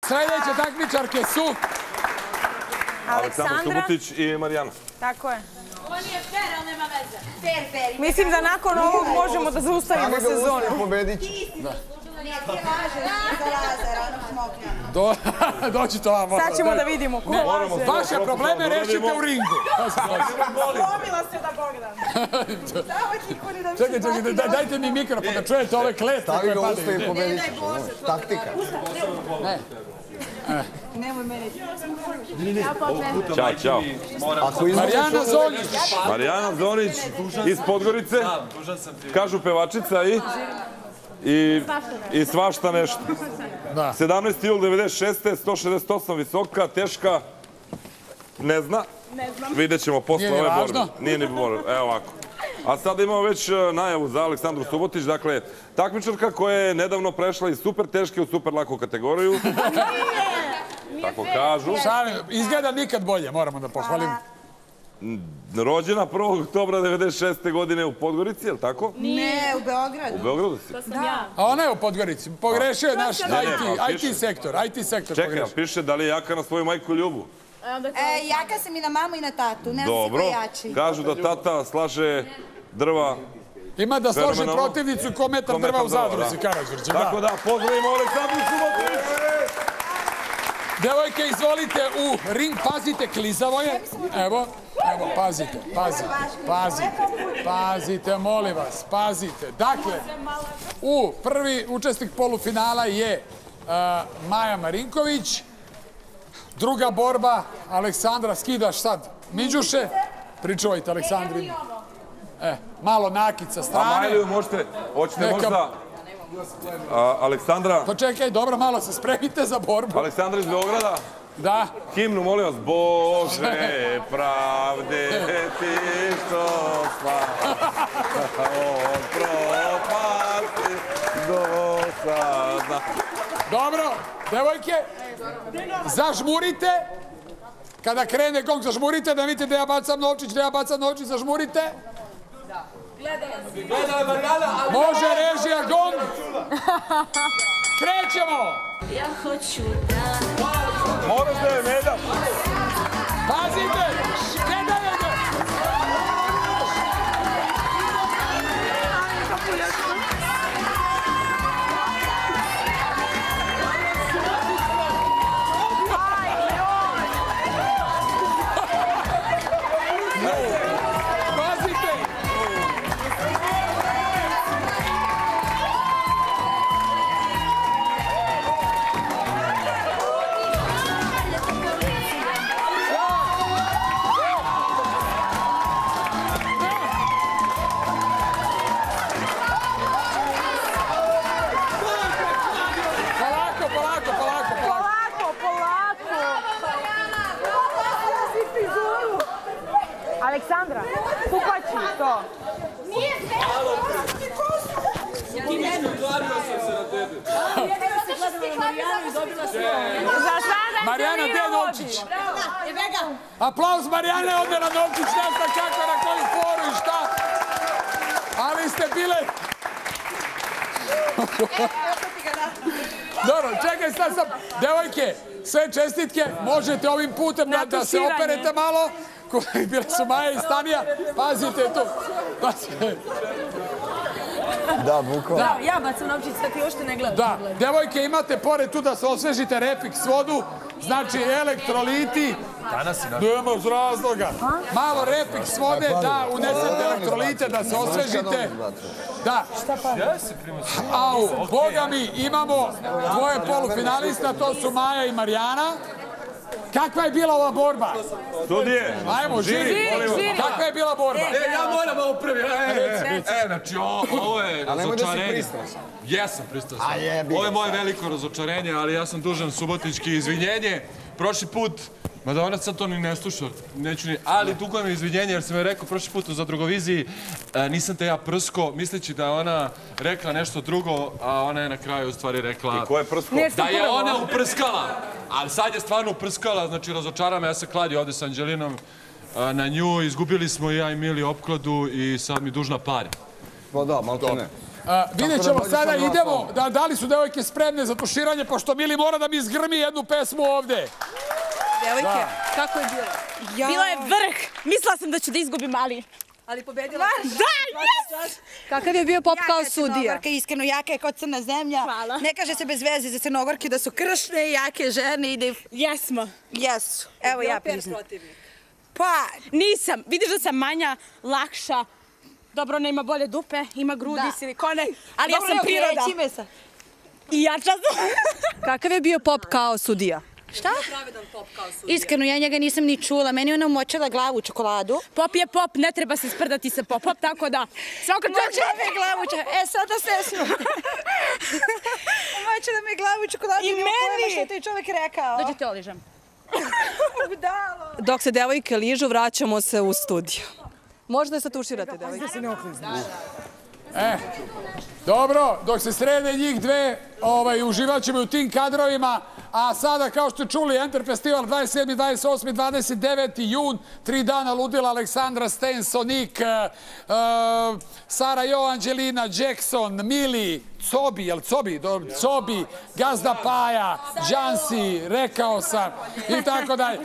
Sljedeće takmičarke su Aleksandra Subotić i Marijana. Tako je. Ovo nije fair, ali nema veze. Fair. Mislim da nakon ovog možemo da zaustavimo sezonu. Pobedit će. Doći to vam. Sad ćemo da vidimo ko laže. Vaše probleme rešite u ringu. Slomila se da Bogdan. Čekaj, dajte mi mikrofon da čujete ove kletve Stavi koje ga usta i padaju. pobedit ćeš. Taktika. Nemoj mene. Ćao. Marijana Zoljić. Marijana Zonić iz Podgorice. Kažu pevačica i svašta nešto. 17. jul 96. 168 visoka, teška, ne zna. Vidjet ćemo posle ove borbe. Nije ni borbe. Evo ovako. A sada imamo već najavu za Aleksandru Subotić. Dakle, takmičarka koja je nedavno prešla iz super teške u super laku kategoriju. Tako kažu. Izgleda nikad bolje, moramo da pohvalim. Rođena 1. oktobra 96. godine u Podgorici, je li tako? Ne, u Beogradu. U Beogradu si? To sam ja. A ona je u Podgorici. Pogrešio je naš IT sektor. Čekaj, piše da li je jaka na svoju majku Ljubu. Jaka sam i na mamu i na tatu. Ne Dobro. sam se jači. Kažu da tata slaže drva. Ima da složi protivnicu ko metar drva u Zadruzi, Karađorđe. Tako da, pozdravimo Aleksandru Subotić. Devojke, izvolite u ring, pazite, klizavo je. Evo, pazite, molim vas, pazite. Dakle, prvi učesnik polufinala je Maja Marinković. Druga borba, Aleksandra, skidaš sad Miđuše. Pričuvajte, Aleksandri. Malo nakid sa strane. A Majliju možete, hoćete možda... Aleksandra... Pa čekaj, dobro, malo se spremite za borbu. Aleksandra iz Beograda? Da. Himnu, molim vas. Bože pravde ti što od propasti do sada. Dobro, devojke, zažmurite. Kada krene gong, zažmurite, da vidite da ja bacam novčić, zažmurite. Može režija gong. Krećemo. Ja hoću da... Moraš da je ne daš. Pazite, ne daje ga. Aleksandra, kupaći to. Nije fair! Marijana, gdje je novčić? Aplauz Marijane, ode na novčić, ne znam kako, na koju foru i šta. Ali ste bile... Dobro, čekaj sad sam. Devojke, sve čestitke, možete ovim putem da se operete malo. Bile su Maja i Stanija. Pazite tu. Da, bukvalno. Da, ja bacam novčić, da ti ošte ne gledaš. Da, devojke, imate pored tu da se osvežite Refix vodu, znači elektroliti. Nemaš razloga. Malo Refix vode, da unesete elektrolite, da se osvežite. Da. Au, boga mi, imamo dvoje polufinalista, to su Maja i Marijana. Kakva je bila ova borba? Studije. Ajmo, žiri. Kakva je bila borba? Ja moram ovo prvi. Znači, ovo je razočarenje. Jesam pristasan. Ovo je moje veliko razočarenje, ali ja sam dužan subotički izvinjenje. Prošli put, mada ona sad to ni ne sluša, neću ni... Ali dugo mi izvinjenje, jer sam joj rekao prošli put u Zadrugoviziji, nisam te ja prsko, misleći da je ona rekla nešto drugo, a ona je na kraju u stvari rekla... I ko je prsko? Da je ona uprskala. Ali sad je stvarno uprskala, znači razočara me, ja se kladio ovde s Anđelinom na nju, izgubili smo i ja i Mili opkladu i sad mi dužna pare. Pa da, malo te ne. Vidjet ćemo sada, idemo. Da li su devojke spremne za tuširanje, pošto Mili mora da mi izgrmi jednu pesmu ovde. Devojke, kako je bilo? Bilo je vrh. Mislila sam da ću da izgubim, ali pobedila sam. Da, yes! Kakav je bio pop kao sudija? Crnogorka, iskreno, jaka je kao crna zemlja. Hvala. Ne kaže se bez veze za Crnogorke da su kršne, jake žene i da... Jesmo. Jesu. Evo ja priznam. Pa, Nisam. Vidiš da sam manja, lakša. Dobro, ona ima bolje dupe, ima grudi, silikone, ali ja sam priroda. Čime I jača sam. Kakav je bio pop kao sudija? Šta? Iskreno, ja njega nisam ni čula. Meni ona umočila glavu u čokoladu. Pop je pop, ne treba se sprdati sa popom, tako da svako čovjek... Umočila me glavu u čokoladu. Sada sesnu. Umočila me glavu u čokoladu. I meni! Što je taj čovjek rekao? Dođe te oližem. Budalo. Dok se devojke ližu, vraćamo se u studiju. Možda je satuširate, devojke. Dobro, dok se srede njih dve, uživat ćemo u tim kadrovima. A sada, kao što ste čuli, Enter Festival 27. 28. 29. jun, 3 dana ludila Aleksandra Sten, Sonik, Sara Jo, Anđelina, Jackson, Mili, Cobi, Gazda Paja, Džansi, rekao sam, i tako dalje.